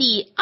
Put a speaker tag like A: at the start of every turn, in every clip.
A: 第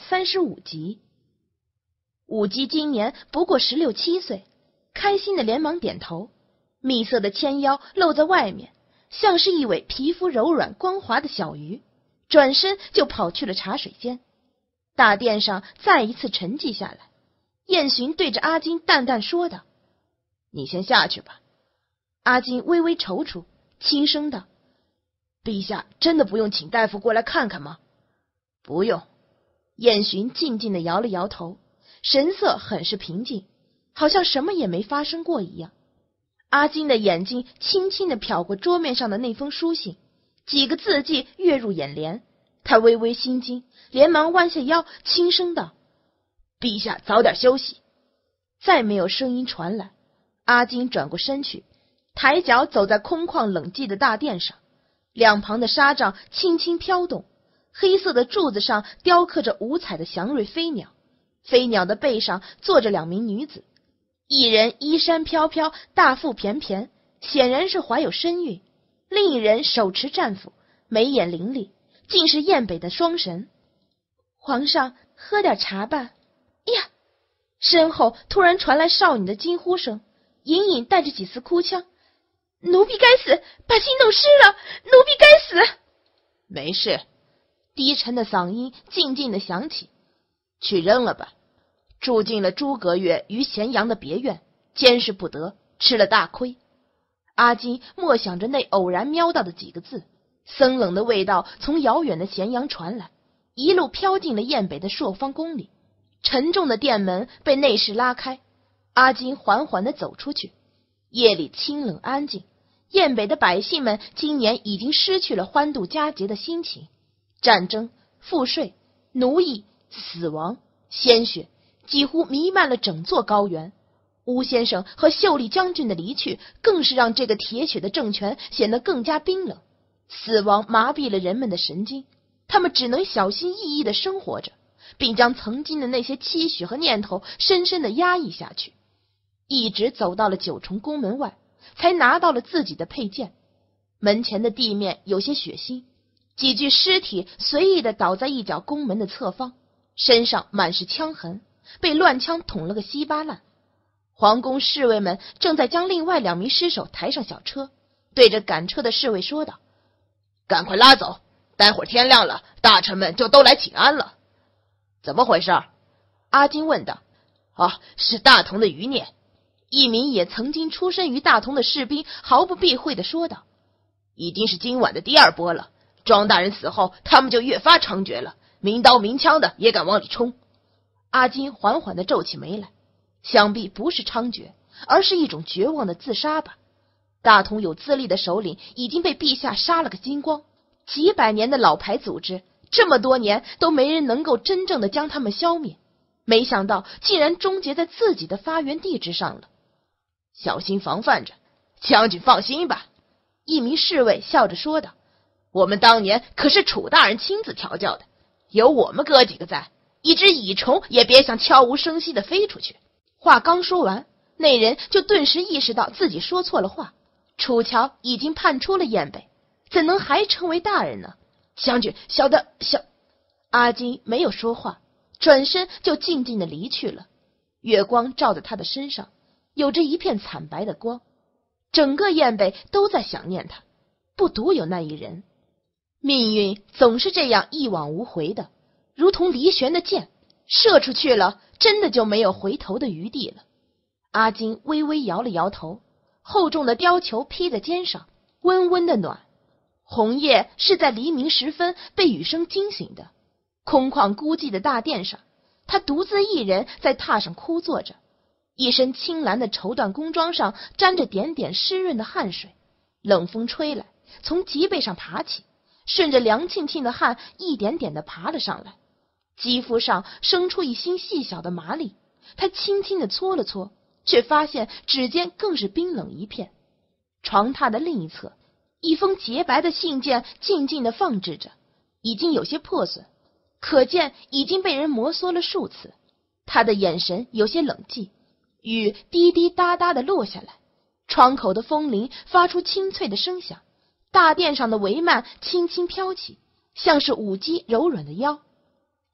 A: 235集。舞姬今年不过16、17岁，开心的连忙点头，蜜色的纤腰露在外面，像是一尾皮肤柔软光滑的小鱼，转身就跑去了茶水间。大殿上再一次沉寂下来，燕洵对着阿金淡淡说道：“你先下去吧。”阿金微微踌躇，轻声道：“陛下真的不用请大夫过来看看吗？”“不用。”燕洵静静地摇了摇头，神色很是平静，好像什么也没发生过一样。阿金的眼睛轻轻地瞟过桌面上的那封书信，几个字迹跃入眼帘，他微微心惊，连忙弯下腰，轻声道：“陛下早点休息。”再没有声音传来，阿金转过身去，抬脚走在空旷冷寂的大殿上，两旁的纱帐轻轻飘动，黑色的柱子上雕刻着五彩的祥瑞飞鸟，飞鸟的背上坐着2名女子，一人衣衫飘飘，大腹便便，显然是怀有身孕；另一人手持战斧，眉眼凌厉，竟是燕北的双神。皇上，喝点茶吧。呀！身后突然传来少女的惊呼声，隐隐带着几丝哭腔：“奴婢该死，把心弄湿了，奴婢该死！”
B: 没事。
A: 低沉的嗓音静静地响起：“
B: 去扔了吧。住进了诸葛月于咸阳的别院，监视不得，吃了大亏。”
A: 阿金默想着那偶然瞄到的几个字，森冷的味道从遥远的咸阳传来，一路飘进了燕北的朔方宫里。沉重的殿门被内侍拉开，阿金缓缓地走出去。夜里清冷安静，燕北的百姓们今年已经失去了欢度佳节的心情。战争、赋税、奴役、死亡、鲜血几乎弥漫了整座高原。吴先生和秀丽将军的离去，更是让这个铁血的政权显得更加冰冷。死亡麻痹了人们的神经，他们只能小心翼翼地生活着，并将曾经的那些期许和念头深深地压抑下去。一直走到了9重宫门外，才拿到了自己的佩剑。门前的地面有些血腥，几具尸体随意地倒在一角宫门的侧方，身上满是枪痕，被乱枪捅了个稀巴烂。皇宫侍卫们正在将另外2名尸首抬上小车，对着赶车的侍卫说道：“
B: 赶快拉走，待会儿天亮了，大臣们就都来请安了。”“怎么回事？”
A: 阿金问道。
B: “是大同的余孽。”
A: 一名也曾经出身于大同的士兵毫不避讳地说道：“
B: 已经是今晚的第2波了。庄大人死后，他们就越发猖獗了，明刀明枪的也敢往里冲。”
A: 阿金缓缓地皱起眉来，想必不是猖獗，而是一种绝望的自杀吧。大同有资历的首领已经被陛下杀了个精光，几百年的老牌组织，这么多年都没人能够真正的将他们消灭，没想到竟然终结在自己的发源地之上了。
B: 小心防范着，将军放心吧。”
A: 一名侍卫笑着说道：“
B: 我们当年可是楚大人亲自调教的，有我们哥几个在，一只蚁虫也别想悄无声息地飞出去。”
A: 话刚说完，那人就顿时意识到自己说错了话。楚乔已经判出了燕北，怎能还称为大人呢？
B: 将军，
A: 阿金没有说话，转身就静静地离去了。月光照在他的身上，有着一片惨白的光。整个燕北都在想念他，不独有那一人。命运总是这样一往无回的，如同离弦的箭，射出去了，真的就没有回头的余地了。阿金微微摇了摇头，厚重的貂裘披在肩上，温温的暖。红叶是在黎明时分被雨声惊醒的。空旷孤寂的大殿上，他独自一人在榻上枯坐着，一身青蓝的绸缎宫装上沾着点点湿润的汗水，冷风吹来，从脊背上爬起，顺着凉沁沁的汗一点点地爬了上来，肌肤上生出一星细小的麻粒。他轻轻地搓了搓，却发现指尖更是冰冷一片。床榻的另一侧，一封洁白的信件静静地放置着，已经有些破损，可见已经被人摩挲了数次。他的眼神有些冷寂，雨滴滴答答地落下来，窗口的风铃发出清脆的声响，大殿上的帷幔轻轻飘起，像是舞姬柔软的腰。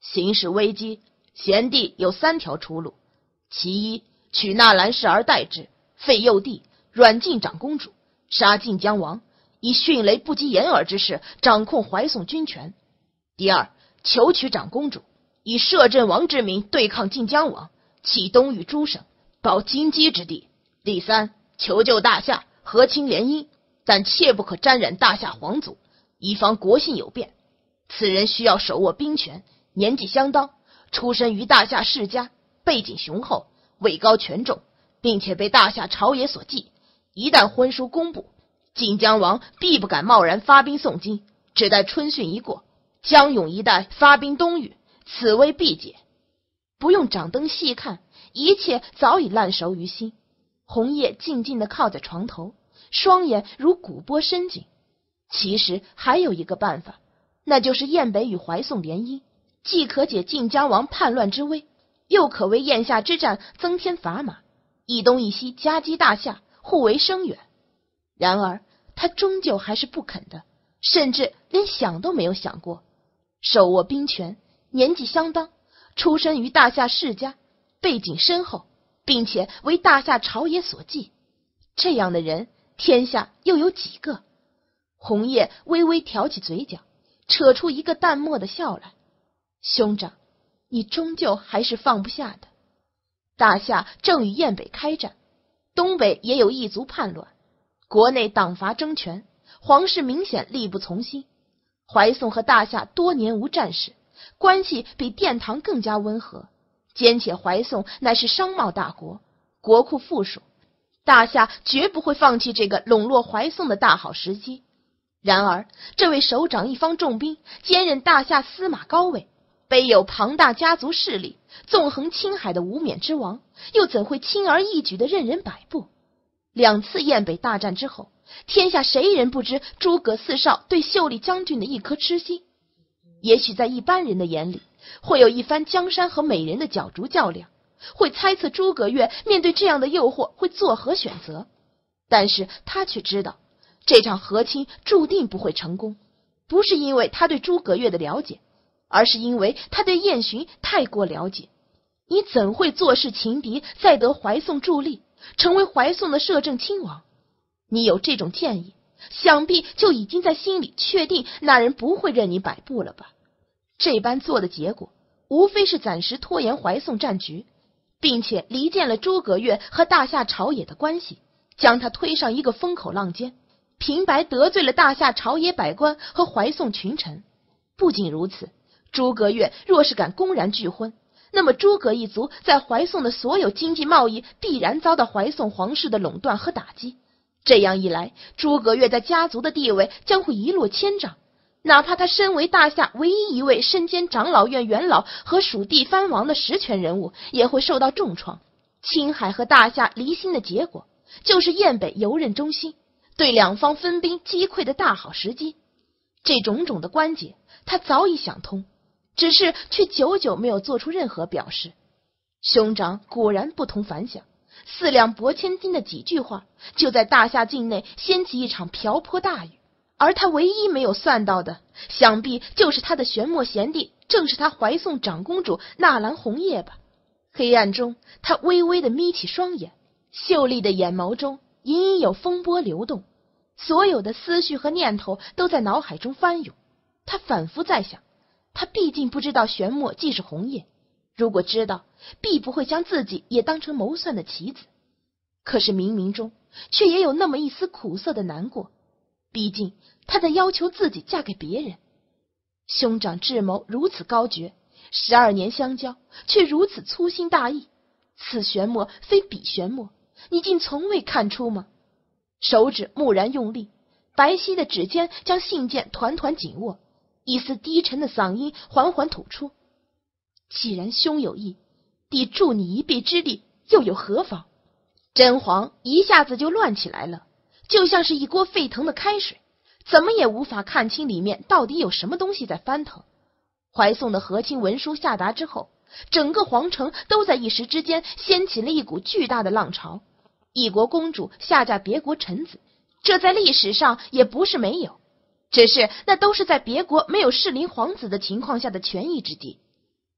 B: 形势危机，贤弟有3条出路：其一，取纳兰氏而代之，废幼帝，软禁长公主，杀晋江王，以迅雷不及掩耳之势掌控怀宋军权；第二，求取长公主，以摄政王之名对抗晋江王，弃东域诸省，保荆棘之地；第三，求救大夏，和亲联姻，但切不可沾染大夏皇族，以防国信有变。此人需要手握兵权，年纪相当，出身于大夏世家，背景雄厚，位高权重，并且被大夏朝野所忌。一旦婚书公布，晋江王必不敢贸然发兵送金，只待春汛一过，江永一带发兵东域，此危必解。不用掌灯细看，一切早已烂熟于心。红叶静静地靠在床头，双眼如鼓波深井。其实还有一个办法，那就是燕北与怀宋联姻，既可解晋江王叛乱之危，又可为燕夏之战增添砝码，一东一西夹击大夏，互为生远。然而他终究还是不肯的，甚至连想都没有想过。手握兵权，年纪相当，出身于大夏世家，背景深厚，并且为大夏朝野所忌，这样的人天下又有几个？红叶微微挑起嘴角，扯出一个淡漠的笑来。兄长，你终究还是放不下的。大夏正与燕北开战，东北也有异族叛乱，国内党阀争权，皇室明显力不从心。怀宋和大夏多年无战事，关系比殿堂更加温和，兼且怀宋乃是商贸大国，国库富庶，大夏绝不会放弃这个笼络怀宋的大好时机。然而这位手掌一方重兵，兼任大夏司马高位，背有庞大家族势力，纵横青海的无冕之王，又怎会轻而易举地任人摆布？2次燕北大战之后，天下谁人不知诸葛4少对秀丽将军的一颗痴心？也许在一般人的眼里，会有一番江山和美人的角逐较量，会猜测诸葛亮面对这样的诱惑会作何选择。但是他却知道，这场和亲注定不会成功，不是因为他对诸葛亮的了解，而是因为他对燕洵太过了解。你怎会坐视情敌，再得怀宋助力，成为怀宋的摄政亲王？你有这种建议，想必就已经在心里确定那人不会任你摆布了吧？这般做的结果，无非是暂时拖延怀宋战局，并且离间了诸葛亮和大夏朝野的关系，将他推上一个风口浪尖，平白得罪了大夏朝野百官和怀宋群臣。不仅如此，诸葛亮若是敢公然拒婚，那么诸葛一族在怀宋的所有经济贸易必然遭到怀宋皇室的垄断和打击。这样一来，诸葛亮在家族的地位将会一落千丈，哪怕他身为大夏唯一一位身兼长老院元老和蜀地藩王的实权人物，也会受到重创。青海和大夏离心的结果，就是燕北游刃中心，对两方分兵击溃的大好时机。这种种的关节，他早已想通，只是却久久没有做出任何表示。兄长果然不同凡响，4两拨千斤的几句话，就在大夏境内掀起一场瓢泼大雨。而他唯一没有算到的，想必就是他的玄墨贤弟，正是他怀宋长公主纳兰红叶吧。黑暗中，他微微地眯起双眼，秀丽的眼眸中隐隐有风波流动，所有的思绪和念头都在脑海中翻涌。他反复在想，他毕竟不知道玄墨既是红叶，如果知道，必不会将自己也当成谋算的棋子。可是冥冥中却也有那么一丝苦涩的难过，毕竟他在要求自己嫁给别人。兄长智谋如此高绝，12年相交，却如此粗心大意。此玄墨非彼玄墨，你竟从未看出吗？手指蓦然用力，白皙的指尖将信件团团紧握，一丝低沉的嗓音缓缓吐出：既然兄有意，弟助你一臂之力，又有何妨？甄嬛一下子就乱起来了，就像是一锅沸腾的开水，怎么也无法看清里面到底有什么东西在翻腾。怀宋的和亲文书下达之后，整个皇城都在一时之间掀起了一股巨大的浪潮。一国公主下嫁别国臣子，这在历史上也不是没有，只是那都是在别国没有适龄皇子的情况下的权宜之计。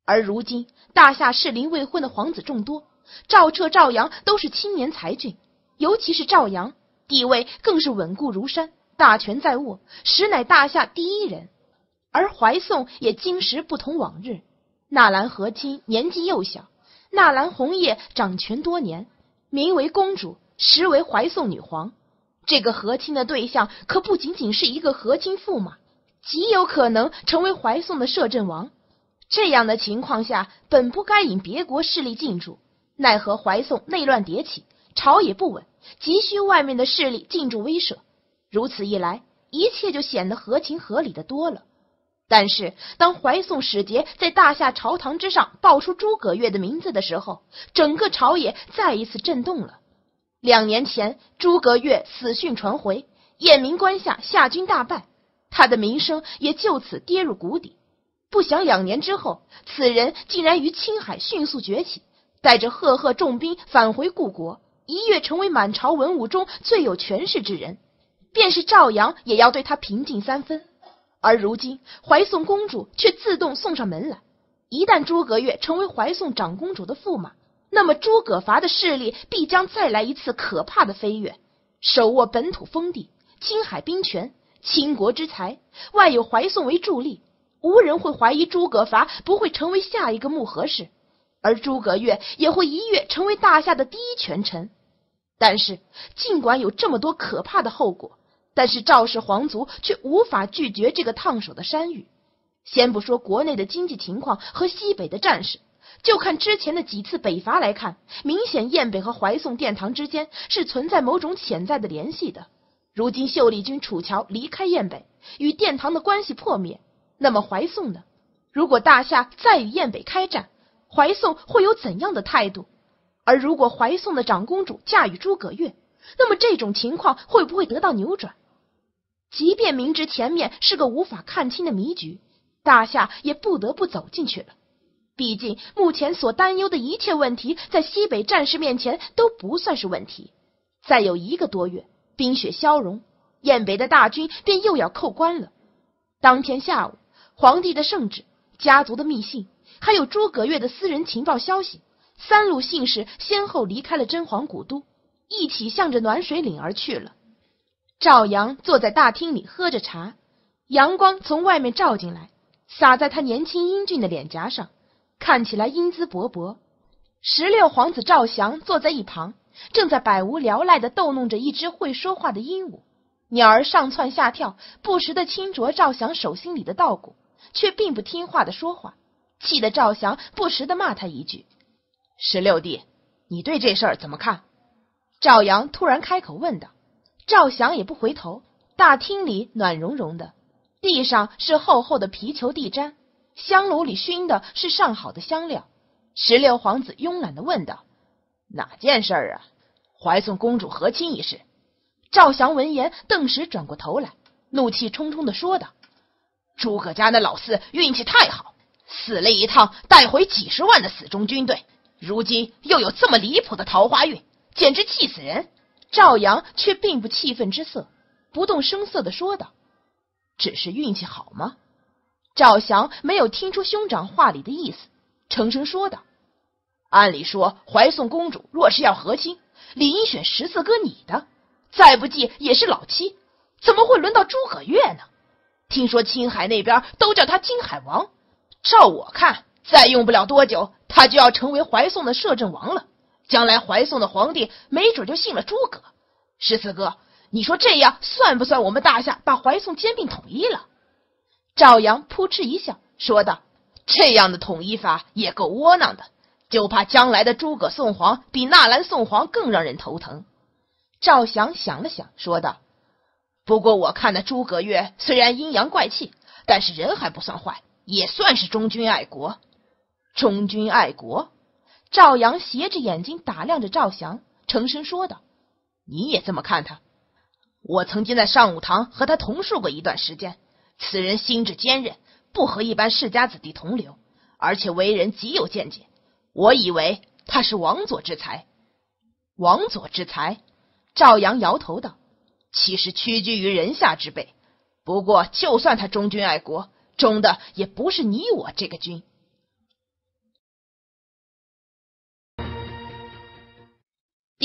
A: 而如今大夏适龄未婚的皇子众多，赵彻、赵阳都是青年才俊，尤其是赵阳，地位更是稳固如山，大权在握，实乃大夏第一人。而怀宋也今时不同往日，纳兰和亲年纪幼小，纳兰红叶掌权多年，名为公主，实为怀宋女皇。这个和亲的对象可不仅仅是一个和亲驸马，极有可能成为怀宋的摄政王。这样的情况下，本不该引别国势力进驻，奈何怀宋内乱迭起，朝野不稳，急需外面的势力进驻威慑。如此一来，一切就显得合情合理的多了。但是当怀宋使节在大夏朝堂之上报出诸葛亮的名字的时候，整个朝野再一次震动了。2年前诸葛亮死讯传回，雁鸣关下夏军大败，他的名声也就此跌入谷底。不想2年之后，此人竟然于青海迅速崛起，带着赫赫重兵返回故国，一跃成为满朝文武中最有权势之人，便是赵阳也要对他平静3分。而如今怀宋公主却自动送上门来，一旦诸葛亮成为怀宋长公主的驸马，那么诸葛伐的势力必将再来一次可怕的飞跃，手握本土封地、青海兵权、倾国之才，外有怀宋为助力，无人会怀疑诸葛伐不会成为下一个穆和氏，而诸葛亮也会一跃成为大夏的第一权臣。但是尽管有这么多可怕的后果，但是赵氏皇族却无法拒绝这个烫手的山芋。先不说国内的经济情况和西北的战事，就看之前的几次北伐来看，明显燕北和怀宋殿堂之间是存在某种潜在的联系的。如今秀丽军楚乔离开燕北，与殿堂的关系破灭，那么怀宋呢？如果大夏再与燕北开战，怀宋会有怎样的态度？而如果怀宋的长公主嫁与诸葛亮，那么这种情况会不会得到扭转？即便明知前面是个无法看清的迷局，大夏也不得不走进去了。毕竟目前所担忧的一切问题，在西北战事面前都不算是问题。再有1个多月，冰雪消融，燕北的大军便又要扣关了。当天下午，皇帝的圣旨、家族的密信，还有诸葛亮的私人情报消息，3路信使先后离开了真皇古都，一起向着暖水岭而去了。赵阳坐在大厅里喝着茶，阳光从外面照进来，洒在他年轻英俊的脸颊上，看起来英姿勃勃。16皇子赵祥坐在一旁，正在百无聊赖地逗弄着一只会说话的鹦鹉，鸟儿上蹿下跳，不时地轻啄赵祥手心里的稻谷，却并不听话地说话，气得赵祥不时地骂他一句：“16弟，你对这事儿怎么看？”赵阳突然开口问道。赵祥也不回头，大厅里暖融融的，地上是厚厚的皮球地毡，香炉里熏的是上好的香料。16皇子慵懒地问道：“哪件事啊？怀宋公主和亲一事。”赵祥闻言顿时转过头来，怒气冲冲地说道：“诸葛家那老四运气太好，死了一趟带回几10万的死忠军队，如今又有这么离谱的桃花运，简直气死人。”赵阳却并不气愤之色，不动声色地说道：“只是运气好吗？”赵祥没有听出兄长话里的意思，沉声说道：“按理说怀宋公主若是要和亲，理应选14哥你的，再不济也是老七，怎么会轮到诸葛亮呢？听说青海那边都叫他金海王，照我看，再用不了多久，他就要成为怀宋的摄政王了。将来怀宋的皇帝没准就信了诸葛。14哥，你说这样算不算我们大夏把怀宋兼并统一了？”赵阳扑哧一笑说道：“这样的统一法也够窝囊的，就怕将来的诸葛宋皇比纳兰宋皇更让人头疼。”赵祥想了想说道：“不过我看那诸葛亮虽然阴阳怪气，但是人还不算坏，也算是忠君爱国。”忠君爱国？赵阳斜着眼睛打量着赵祥，沉声说道：“你也这么看他？我曾经在上武堂和他同宿过一段时间，此人心智坚韧，不和一般世家子弟同流，而且为人极有见解。我以为他是王佐之才。”王佐之才？赵阳摇头道：“其实屈居于人下之辈，不过就算他忠君爱国，忠的也不是你我这个君。”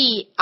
A: 第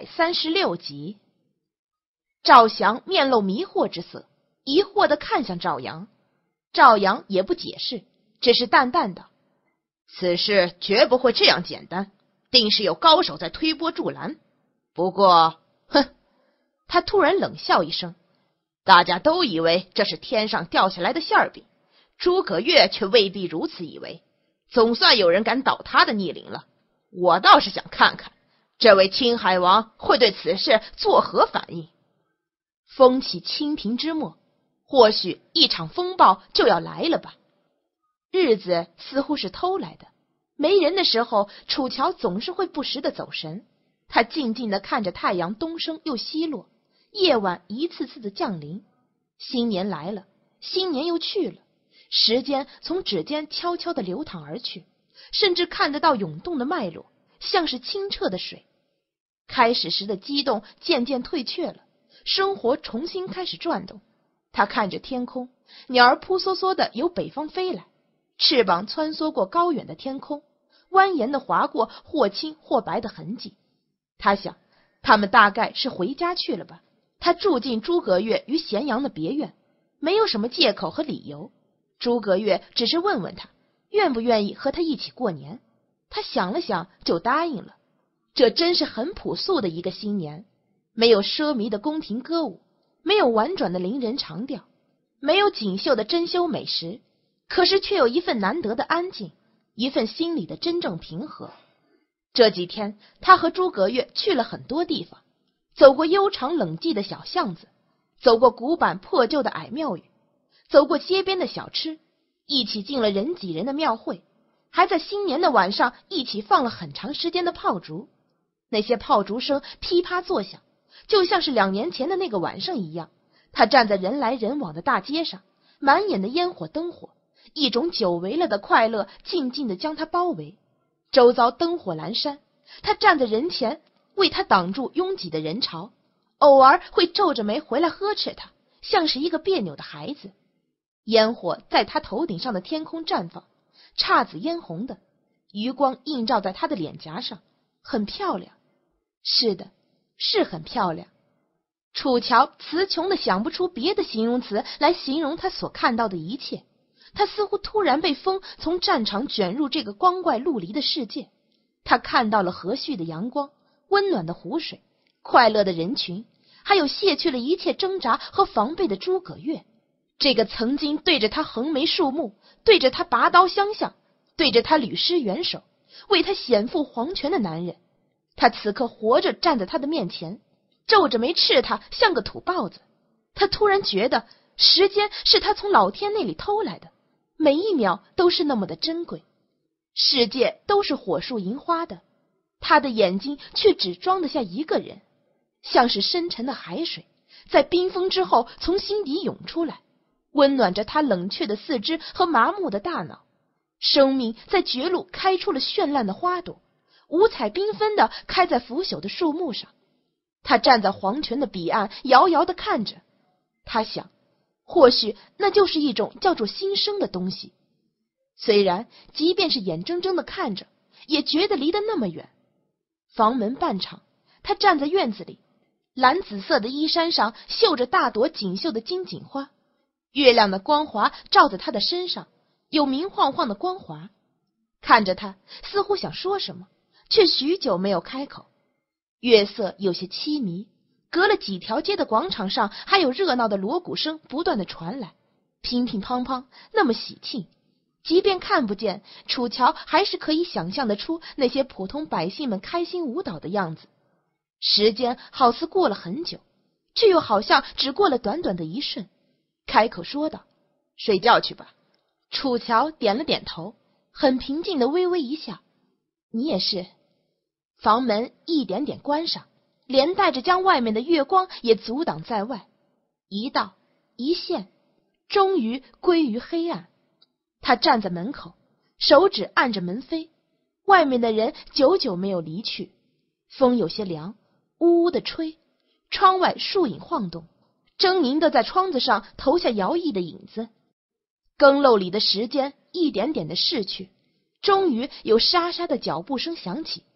A: 236集。赵翔面露迷惑之色，疑惑地看向赵阳。赵阳也不解释，只是淡淡道：
B: 此事绝不会这样简单，定是有高手在推波助澜。不过，他突然冷笑一声，大家都以为这是天上掉下来的馅饼，诸葛亮却未必如此以为。总算有人敢倒他的逆鳞了，我倒是想看看这位青海王会对此事作何反应。
A: 风起清平之末，或许一场风暴就要来了吧。日子似乎是偷来的，没人的时候，楚乔总是会不时的走神。他静静地看着太阳东升又西落，夜晚一次次的降临。新年来了，新年又去了，时间从指尖悄悄地流淌而去，甚至看得到涌动的脉络，像是清澈的水。开始时的激动渐渐退却了，生活重新开始转动。他看着天空，鸟儿扑簌簌的由北方飞来，翅膀穿梭过高远的天空，蜿蜒的划过或青或白的痕迹。他想，他们大概是回家去了吧。他住进诸葛亮于咸阳的别院，没有什么借口和理由。诸葛亮只是问问他愿不愿意和他一起过年。他想了想就答应了。这真是很朴素的一个新年，没有奢靡的宫廷歌舞，没有婉转的伶人长调，没有锦绣的珍馐美食，可是却有一份难得的安静，一份心里的真正平和。这几天他和诸葛亮去了很多地方，走过悠长冷寂的小巷子，走过古板破旧的矮庙宇，走过街边的小吃，一起进了人挤人的庙会，还在新年的晚上一起放了很长时间的炮竹。那些炮竹声噼啪作响，就像是2年前的那个晚上一样。他站在人来人往的大街上，满眼的烟火灯火，一种久违了的快乐静静地将他包围。周遭灯火阑珊，他站在人前，为他挡住拥挤的人潮，偶尔会皱着眉回来呵斥他，像是一个别扭的孩子。烟火在他头顶上的天空绽放，姹紫嫣红的，余光映照在他的脸颊上，很漂亮。是的，是很漂亮。楚乔词穷的想不出别的形容词来形容他所看到的一切。他似乎突然被风从战场卷入这个光怪陆离的世界。他看到了和煦的阳光，温暖的湖水，快乐的人群，还有卸去了一切挣扎和防备的诸葛亮。这个曾经对着他横眉竖目，对着他拔刀相向，对着他履施援手，为他显负黄泉的男人。他此刻活着站在他的面前，皱着眉斥他像个土豹子。他突然觉得时间是他从老天那里偷来的，每一秒都是那么的珍贵。世界都是火树银花的，他的眼睛却只装得下一个人，像是深沉的海水，在冰封之后从心底涌出来，温暖着他冷却的四肢和麻木的大脑。生命在绝路开出了绚烂的花朵，五彩缤纷地开在腐朽的树木上。他站在黄泉的彼岸，遥遥地看着。他想，或许那就是一种叫做新生的东西。虽然即便是眼睁睁地看着，也觉得离得那么远。房门半敞，他站在院子里，蓝紫色的衣衫上绣着大朵锦绣的金锦花，月亮的光华照在他的身上，有明晃晃的光华。看着他，似乎想说什么，却许久没有开口。月色有些凄迷，隔了几条街的广场上还有热闹的锣鼓声不断的传来，乒乒乓乓，那么喜庆。即便看不见，楚乔还是可以想象得出那些普通百姓们开心舞蹈的样子。时间好似过了很久，却又好像只过了短短的一瞬。开口说道：睡觉去吧。楚乔点了点头，很平静的微微一笑：你也是。房门一点点关上，连带着将外面的月光也阻挡在外。一道一线，终于归于黑暗。他站在门口，手指按着门扉。外面的人久久没有离去，风有些凉，呜呜的吹。窗外树影晃动，狰狞的在窗子上投下摇曳的影子。更漏里的时间一点点的逝去，终于有沙沙的脚步声响起。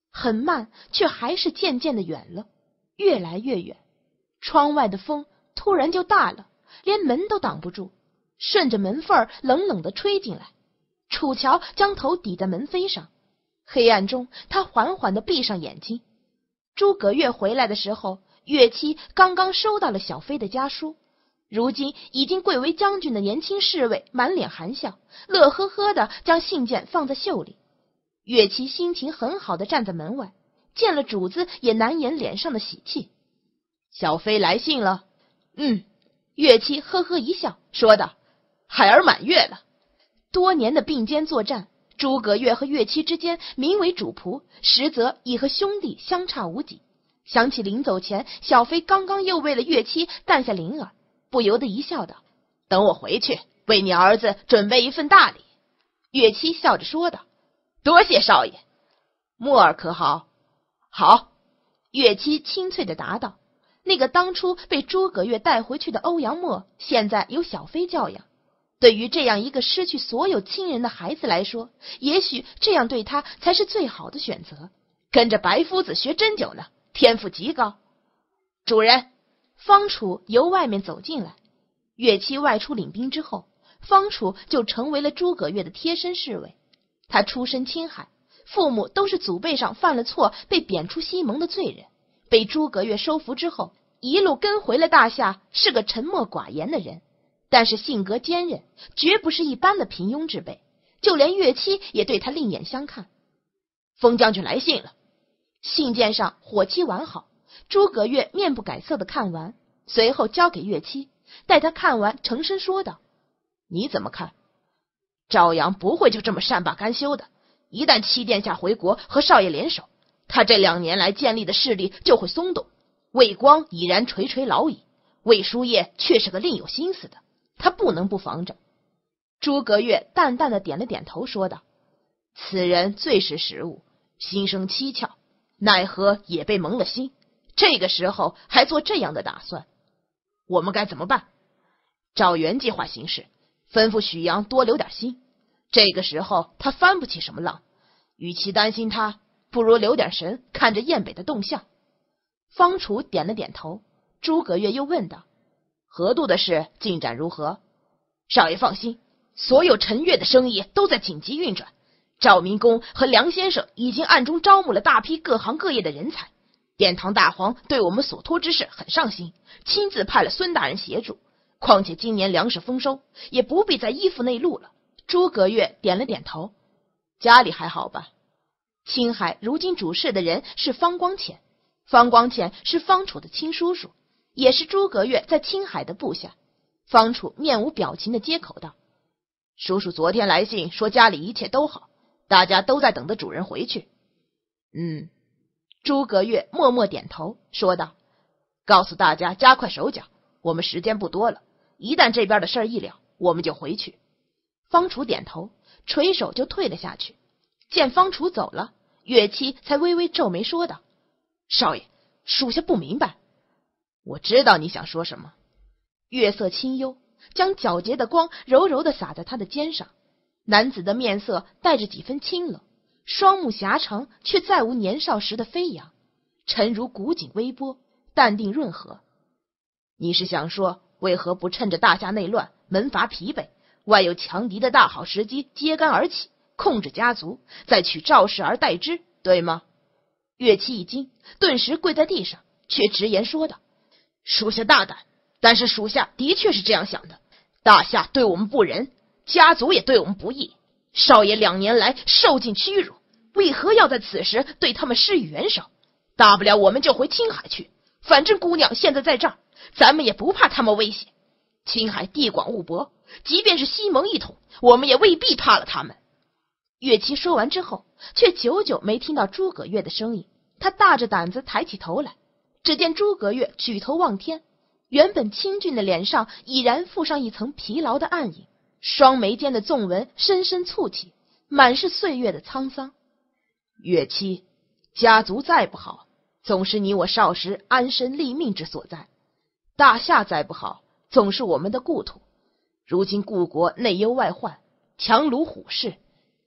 A: 很慢，却还是渐渐的远了，越来越远。窗外的风突然就大了，连门都挡不住，顺着门缝冷冷地吹进来。楚乔将头抵在门扉上，黑暗中他缓缓地闭上眼睛。诸葛亮回来的时候，岳七刚刚收到了小飞的家书，如今已经贵为将军的年轻侍卫满脸含笑，乐呵呵地将信件放在袖里。岳七心情很好地站在门外，见了主子也难掩脸上的喜气。
B: 小飞来信了？
A: 岳七呵呵一笑，说道：
B: 孩儿满月了。
A: 多年的并肩作战，诸葛亮和岳七之间名为主仆，实则已和兄弟相差无几。想起临走前小飞刚刚又为了岳七诞下灵儿，不由得一笑道：
B: 等我回去为你儿子准备一份大礼。
A: 岳七笑着说道：
B: 多谢少爷。墨儿可好？
A: 好。岳七清脆地答道。那个当初被诸葛亮带回去的欧阳墨，现在由小飞教养。对于这样一个失去所有亲人的孩子来说，也许这样对他才是最好的选择。
B: 跟着白夫子学针灸呢，天赋极高。
A: 主人，方楚由外面走进来。岳七外出领兵之后，方楚就成为了诸葛亮的贴身侍卫。他出身青海，父母都是祖辈上犯了错被贬出西蒙的罪人，被诸葛亮收服之后，一路跟回了大夏，是个沉默寡言的人，但是性格坚韧，绝不是一般的平庸之辈，就连岳七也对他另眼相看。
B: 封将军来信了。
A: 信件上火漆完好，诸葛亮面不改色的看完，随后交给岳七，待他看完，沉声说道：
B: 你怎么看？赵阳不会就这么善罢甘休的，一旦七殿下回国和少爷联手，他这2年来建立的势力就会松动。魏光已然垂垂老矣，魏叔夜却是个另有心思的，他不能不防着。
A: 诸葛亮淡淡的点了点头，说道：
B: 此人最识时务，心生蹊跷，奈何也被蒙了心，这个时候还做这样的打算，我们该怎么办？照原计划行事，吩咐许阳多留点心。这个时候他翻不起什么浪，与其担心他，不如留点神，看着雁北的动向。
A: 方楚点了点头。诸葛亮又问道：
B: 河渡的事进展如何？少爷放心，所有陈越的生意都在紧急运转。赵明公和梁先生已经暗中招募了大批各行各业的人才。殿堂大皇对我们所托之事很上心，亲自派了孙大人协助。况且今年粮食丰收，也不必再依附内陆了。
A: 诸葛亮点了点头。
B: 家里还好吧？
A: 青海如今主事的人是方光潜，方光潜是方楚的亲叔叔，也是诸葛亮在青海的部下。方楚面无表情的接口道：
B: 叔叔昨天来信说家里一切都好，大家都在等着主人回去。
A: 诸葛亮默默点头说道：
B: 告诉大家加快手脚，我们时间不多了，一旦这边的事一了，我们就回去。
A: 方楚点头，垂手就退了下去。见方楚走了，岳七才微微皱眉说道：
B: 少爷，属下不明白。我知道你想说什么。
A: 月色清幽，将皎洁的光柔柔地洒在他的肩上。男子的面色带着几分清冷，双目狭长，却再无年少时的飞扬，沉如古井微波，淡定润和。
B: 你是想说，为何不趁着大夏内乱，门阀疲惫，外有强敌的大好时机揭竿而起，控制家族，再取赵氏而代之，对吗？
A: 岳七一惊，顿时跪在地上，却直言说道：
B: 属下大胆，但是属下的确是这样想的。大夏对我们不仁，家族也对我们不义，少爷2年来受尽屈辱，为何要在此时对他们施以援手？大不了我们就回青海去，反正姑娘现在在这儿，咱们也不怕他们威胁。青海地广物博，即便是西蒙一统，我们也未必怕了他们。
A: 岳七说完之后，却久久没听到诸葛亮的声音。他大着胆子抬起头来，只见诸葛亮举头望天，原本清俊的脸上已然附上一层疲劳的暗影，双眉间的纵纹深深蹙起，满是岁月的沧桑。
B: 岳七，家族再不好，总是你我少时安身立命之所在；大夏再不好，总是我们的故土。如今故国内忧外患，强虏虎视，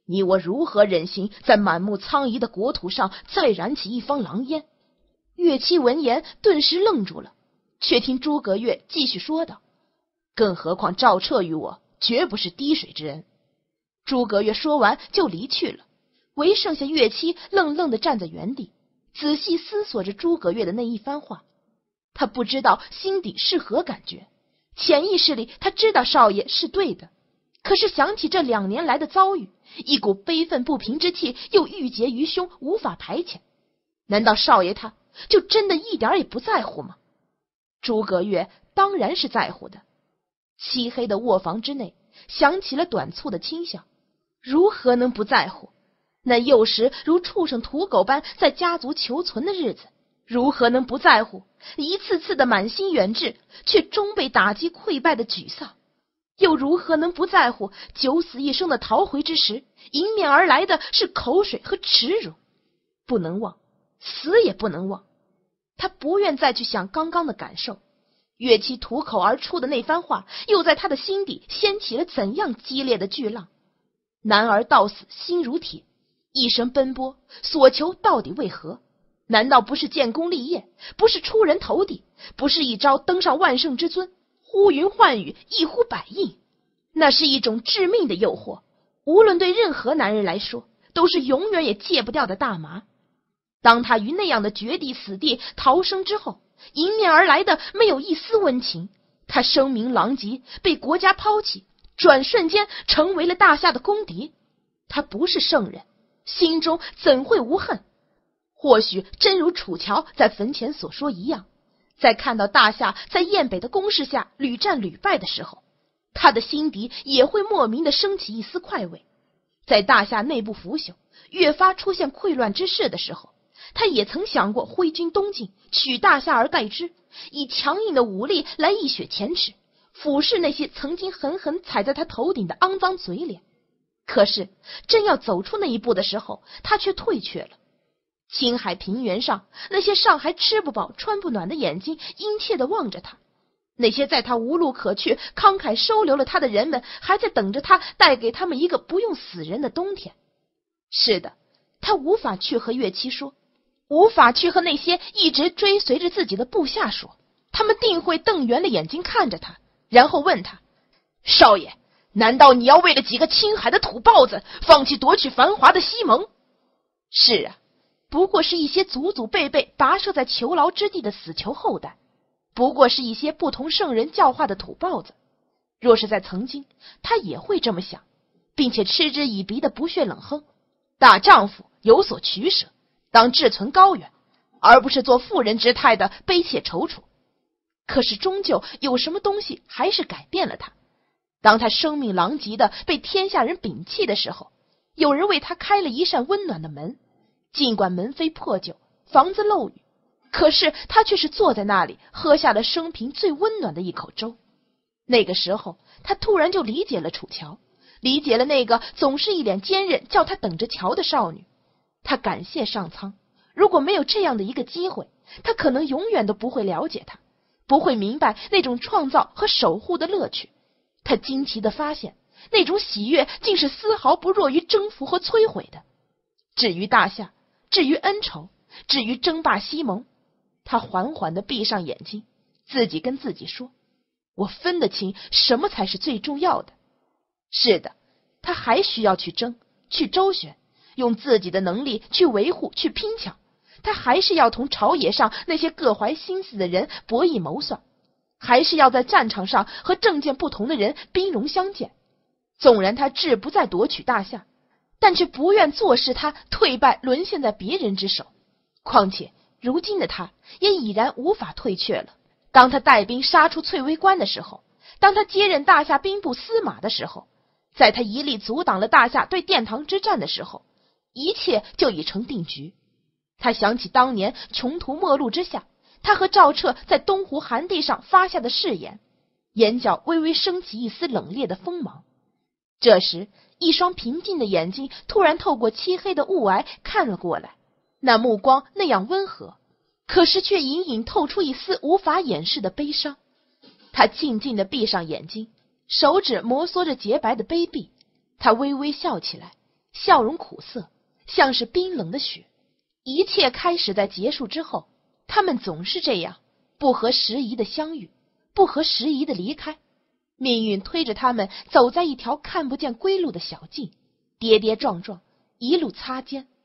B: 你我如何忍心在满目苍夷的国土上再燃起一方狼烟？
A: 岳七闻言顿时愣住了，却听诸葛亮继续说道：
B: 更何况赵彻与我绝不是滴水之恩。
A: 诸葛亮说完就离去了，唯剩下岳七愣愣地站在原地，仔细思索着诸葛亮的那一番话。他不知道心底是何感觉，潜意识里他知道少爷是对的，可是想起这2年来的遭遇，一股悲愤不平之气又郁结于胸，无法排遣。难道少爷他就真的一点也不在乎吗？诸葛亮当然是在乎的。漆黑的卧房之内响起了短促的轻笑，如何能不在乎？那幼时如畜生土狗般在家族求存的日子，如何能不在乎？一次次的满心远志，却终被打击溃败的沮丧，又如何能不在乎九死一生的逃回之时，迎面而来的是口水和耻辱？不能忘，死也不能忘。他不愿再去想刚刚的感受，岳七吐口而出的那番话，又在他的心底掀起了怎样激烈的巨浪。男儿到死心如铁，一生奔波，所求到底为何？难道不是建功立业，不是出人头地，不是一朝登上万圣之尊，呼云唤雨，一呼百应？那是一种致命的诱惑，无论对任何男人来说，都是永远也戒不掉的大麻。当他于那样的绝地死地逃生之后，迎面而来的没有一丝温情，他声名狼藉，被国家抛弃，转瞬间成为了大夏的公敌。他不是圣人，心中怎会无恨？或许真如楚乔在坟前所说一样，在看到大夏在燕北的攻势下屡战屡败的时候，他的心底也会莫名的升起一丝快慰。在大夏内部腐朽，越发出现溃乱之势的时候，他也曾想过挥军东进，取大夏而代之，以强硬的武力来一雪前耻，俯视那些曾经狠狠踩在他头顶的肮脏嘴脸。可是真要走出那一步的时候，他却退却了。青海平原上，那些尚还吃不饱穿不暖的眼睛殷切地望着他，那些在他无路可去慷慨收留了他的人们，还在等着他带给他们一个不用死人的冬天。是的，他无法去和岳七说，无法去和那些一直追随着自己的部下说，他们定会瞪圆了眼睛看着他，然后问他：少爷，难道你要为了几个青海的土豹子放弃夺取繁华的西蒙？是啊，不过是一些祖祖辈辈跋涉在囚牢之地的死囚后代，不过是一些不同圣人教化的土豹子。若是在曾经，他也会这么想，并且嗤之以鼻的不屑冷哼：大丈夫有所取舍，当志存高远，而不是做妇人之态的悲切踌躇。可是终究有什么东西还是改变了他。当他声名狼藉的被天下人摒弃的时候，有人为他开了一扇温暖的门，尽管门扉破旧，房子漏雨，可是他却是坐在那里喝下了生平最温暖的一口粥。那个时候他突然就理解了楚乔，理解了那个总是一脸坚韧叫他等着瞧的少女。他感谢上苍，如果没有这样的一个机会，他可能永远都不会了解他，不会明白那种创造和守护的乐趣。他惊奇地发现，那种喜悦竟是丝毫不弱于征服和摧毁的。至于大夏，至于恩仇，至于争霸西蒙，他缓缓地闭上眼睛，自己跟自己说：我分得清什么才是最重要的。是的，他还需要去争，去周旋，用自己的能力去维护，去拼抢。他还是要同朝野上那些各怀心思的人博弈谋算，还是要在战场上和政见不同的人兵戎相见。纵然他志不再夺取大夏，但却不愿坐视他退败沦陷在别人之手。况且如今的他也已然无法退却了。当他带兵杀出翠微关的时候，当他接任大夏兵部司马的时候，在他一力阻挡了大夏对殿堂之战的时候，一切就已成定局。他想起当年穷途末路之下，他和赵彻在东湖寒地上发下的誓言，眼角微微升起一丝冷冽的锋芒。这时一双平静的眼睛突然透过漆黑的雾霭看了过来，那目光那样温和，可是却隐隐透出一丝无法掩饰的悲伤。他静静地闭上眼睛，手指摩挲着洁白的杯壁，他微微笑起来， 笑容苦涩，像是冰冷的雪。一切开始在结束之后，他们总是这样，不合时宜的相遇，不合时宜的离开。命运推着他们走在一条看不见归路的小径，跌跌撞撞，一路擦肩，